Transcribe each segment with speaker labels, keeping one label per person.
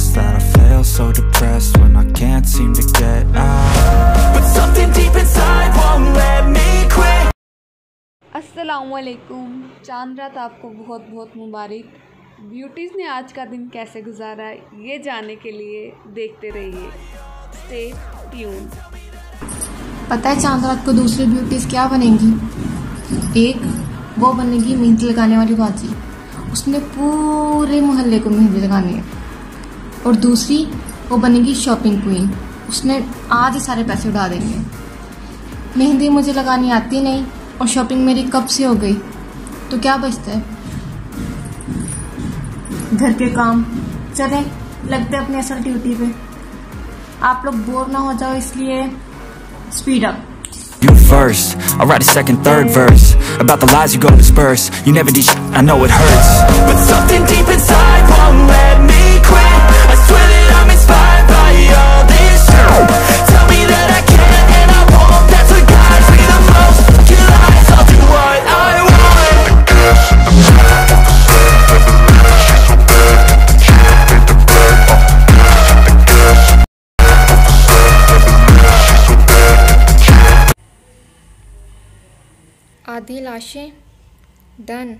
Speaker 1: stressed that I fail so depressed when I can't seem to get out. But something deep inside won't let me quit.
Speaker 2: अस्सलामुअलैकुम। चांद रात आपको बहुत बहुत मुबारक। Beauties ने आज का दिन कैसे गुजारा ये जानने के लिए देखते रहिए, स्टे ट्यून।
Speaker 3: पता है चांद रात को दूसरी ब्यूटीज़ क्या बनेंगी? एक वो बनेगी मेहंदी लगाने वाली बाजी, उसने पूरे मोहल्ले को मेहंदी लगानी है। और दूसरी वो बनेगी शॉपिंग क्वीन, उसने आज ही सारे पैसे उड़ा देंगे। मेहंदी मुझे लगानी आती नहीं और शॉपिंग मेरी कब से हो गई, तो क्या बचता है? घर के काम। चले लगते अपनी असल ड्यूटी पे। आप लोग बोर ना हो जाओ इसलिए speed up.
Speaker 1: You first, I'll write a second, third verse about the lies you go disperse. You never did shit, I know it hurts, but something deep inside won't let me quit. I swear that I'm inspired by all this shit. Tell me that I can and I won't. That's what guides me the most. Fucking lies, I'll do what I want.
Speaker 3: आधी लाशें done.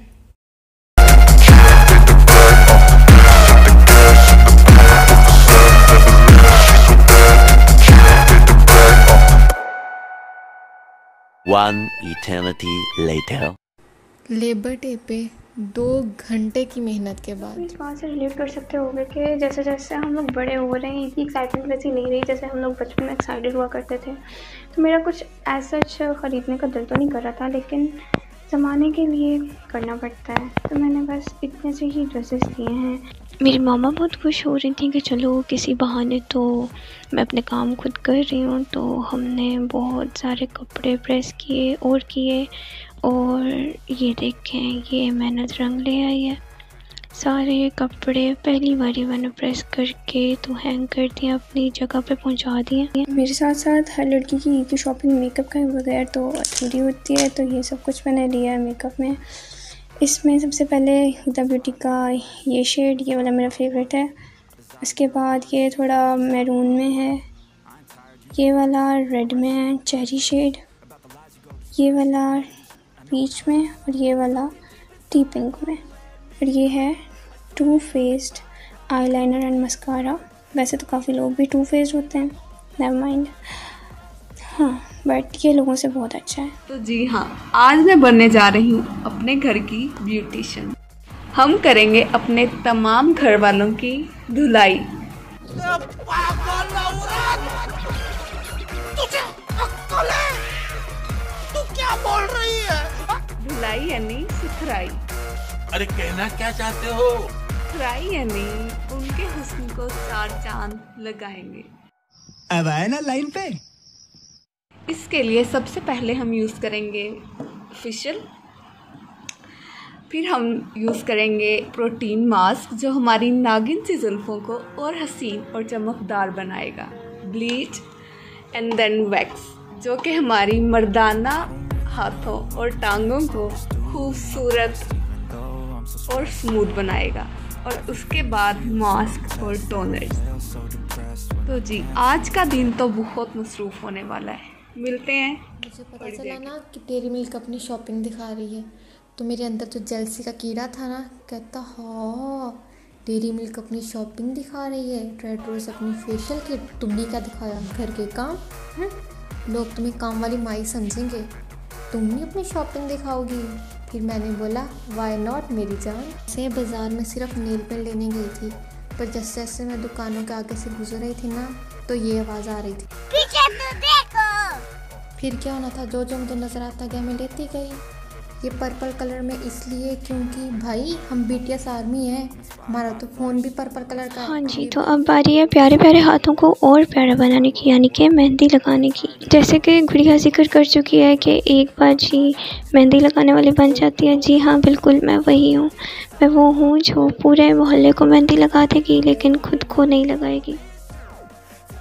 Speaker 4: One eternity later.
Speaker 3: Labour day पे 2 घंटे की मेहनत के बाद।
Speaker 5: इस बात से रिलेट कर सकते होगे कि जैसे जैसे हम लोग बड़े हो रहे हैं इतनी एक्साइटमेंट वैसी नहीं रही जैसे हम लोग बचपन में एक्साइटेड हुआ करते थे। तो मेरा कुछ ऐसा ख़रीदने का दिल तो नहीं कर रहा था, लेकिन ज़माने के लिए करना पड़ता है, तो मैंने बस इतने से ही ड्रेसेस लिए हैं। मेरी मामा बहुत खुश हो रही थी कि चलो किसी बहाने तो मैं अपने काम खुद कर रही हूँ। तो हमने बहुत सारे कपड़े प्रेस किए और ये देखें, ये मेहनत रंग ले आई है। सारे कपड़े पहली बारी मैंने प्रेस करके तो हैंग कर दिए, अपनी जगह पे पहुंचा दिए। मेरे साथ साथ हर लड़की की ईद की शॉपिंग मेकअप के बगैर तो अधूरी होती है, तो ये सब कुछ मैंने लिया है मेकअप में। इसमें सबसे पहले हुदा ब्यूटी का ये शेड, ये वाला मेरा फेवरेट है। उसके बाद ये थोड़ा मैरून में है, ये वाला रेड में है चेरी शेड, ये वाला पीच में और ये वाला टी पिंक में। और ये है two faced eyeliner and mascara. वैसे तो काफ़ी लोग भी टू फेस्ड होते हैं, नेवर माइंड, हाँ, बट ये लोगों से बहुत अच्छा है।
Speaker 2: तो जी हाँ, आज मैं बनने जा रही हूँ अपने घर की ब्यूटिशियन। हम करेंगे अपने तमाम घर वालों की धुलाई। धुलाई यानी सुथराई।
Speaker 6: अरे कहना क्या चाहते हो?
Speaker 2: सुथराई यानी उनके हुस्न को 4 चांद लगाएंगे।
Speaker 6: अब आए ना लाइन पे।
Speaker 2: इसके लिए सबसे पहले हम यूज़ करेंगे फेशियल, फिर हम यूज़ करेंगे प्रोटीन मास्क जो हमारी नागिन सी जुल्फ़ों को और हसीन और चमकदार बनाएगा, ब्लीच एंड देन वैक्स जो कि हमारी मर्दाना हाथों और टांगों को खूबसूरत और स्मूथ बनाएगा, और उसके बाद मास्क और टोनर्स। तो जी आज का दिन तो बहुत मसरूफ़ होने वाला है। मिलते हैं।
Speaker 3: मुझे पता चला ना कि डेयरी मिल्क अपनी शॉपिंग दिखा रही है, तो मेरे अंदर जो जेलसी का कीड़ा था ना, कहता हाँ डेयरी मिल्क अपनी शॉपिंग दिखा रही है, ट्रेड रोज अपनी फेशियल किट, तुमने क्या दिखाया? घर के काम। लोग तुम्हें काम वाली माई समझेंगे, तुम नहीं अपनी शॉपिंग दिखाओगी। फिर मैंने बोला वाई नॉट मेरी जान। से बाज़ार में सिर्फ नेल पेंट लेने गई थी, पर जैसे जैसे मैं दुकानों के आगे से गुजर रही थी ना, तो ये आवाज़ आ रही थी, पीछे तो देखो। फिर क्या होना था, जो जो मुझे नज़र आता गया मैं लेती गई। ये पर्पल कलर में इसलिए क्योंकि भाई हम BTS आर्मी हैं, हमारा तो फ़ोन भी पर्पल कलर का है।
Speaker 5: हाँ जी, तो अब बारी है प्यारे प्यारे हाथों को और प्यारा बनाने की, यानी कि मेहंदी लगाने की। जैसे कि गुड़िया जिक्र कर चुकी है कि एक बार जी मेहंदी लगाने वाली बन जाती है। जी हाँ, बिल्कुल मैं वही हूँ। मैं वो हूँ जो पूरे मोहल्ले को मेहंदी लगा देगी लेकिन खुद को नहीं लगाएगी।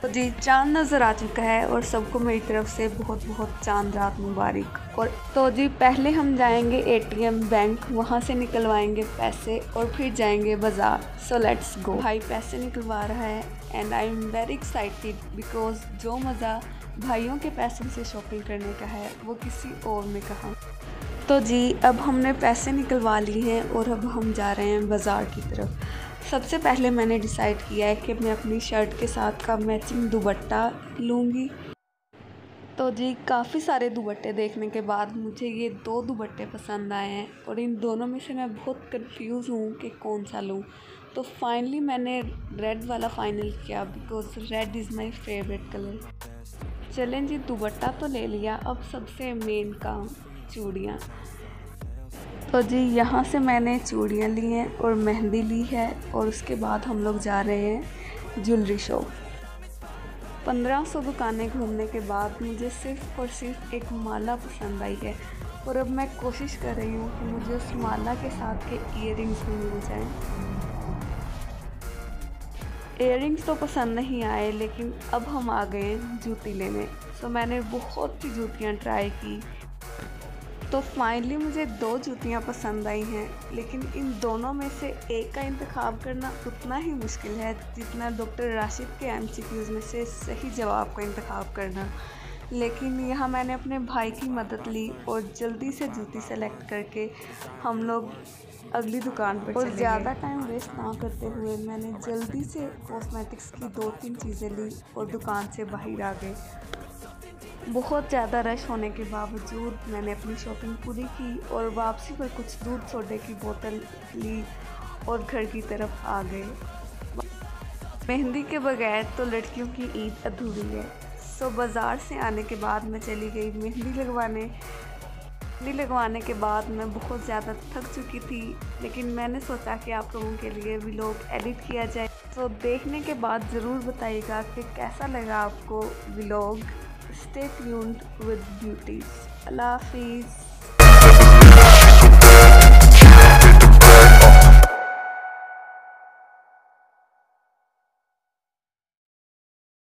Speaker 2: तो जी चांद नज़र आ चुका है और सबको मेरी तरफ से बहुत बहुत चांद रात मुबारक। और तो जी पहले हम जाएंगे एटीएम बैंक, वहाँ से निकलवाएंगे पैसे और फिर जाएंगे बाज़ार। So let's go. भाई पैसे निकलवा रहा है and I am very excited because जो मज़ा भाइयों के पैसों से शॉपिंग करने का है वो किसी और में कहाँ। तो जी अब हमने पैसे निकलवा लिए हैं और अब हम जा रहे हैं बाज़ार की तरफ। सबसे पहले मैंने डिसाइड किया है कि मैं अपनी शर्ट के साथ का मैचिंग दुपट्टा लूँगी। तो जी काफ़ी सारे दुपट्टे देखने के बाद मुझे ये 2 दुपट्टे पसंद आए हैं और इन दोनों में से मैं बहुत कंफ्यूज हूँ कि कौन सा लूँ। तो फाइनली मैंने रेड वाला फ़ाइनल किया because red is my favourite colour. चलें जी दुपट्टा तो ले लिया, अब सबसे मेन काम चूड़ियाँ। तो जी यहाँ से मैंने चूड़ियाँ ली हैं और मेहंदी ली है और उसके बाद हम लोग जा रहे हैं ज्वेलरी शॉप। 1500 दुकानें घूमने के बाद मुझे सिर्फ़ और सिर्फ एक माला पसंद आई है और अब मैं कोशिश कर रही हूँ कि मुझे उस माला के साथ के इयररिंग्स भी मिल जाएं। इयररिंग्स तो पसंद नहीं आए लेकिन अब हम आ गए जूती लेने। सो मैंने बहुत सी जूतियाँ ट्राई की तो फाइनली मुझे 2 जूतियाँ पसंद आई हैं, लेकिन इन दोनों में से एक का इंतखाब करना उतना ही मुश्किल है जितना डॉक्टर राशिद के MCQs में से सही जवाब का इंतखाब करना। लेकिन यहाँ मैंने अपने भाई की मदद ली और जल्दी से जूती सेलेक्ट करके हम लोग अगली दुकान पर और ज़्यादा टाइम वेस्ट ना करते हुए मैंने जल्दी से कॉस्मेटिक्स की 2-3 चीज़ें ली और दुकान से बाहर आ गए। बहुत ज़्यादा रश होने के बावजूद मैंने अपनी शॉपिंग पूरी की और वापसी पर कुछ दूध सोडे की बोतल ली और घर की तरफ आ गए। मेहंदी के बगैर तो लड़कियों की ईद अधूरी है। सो बाज़ार से आने के बाद मैं चली गई मेहंदी लगवाने के बाद मैं बहुत ज़्यादा थक चुकी थी, लेकिन मैंने सोचा कि आप लोगों के लिए व्लॉग एडिट किया जाए। तो देखने के बाद ज़रूर बताइएगा कि कैसा लगा आपको vlog. Stay tuned with beauties. Allah Hafiz.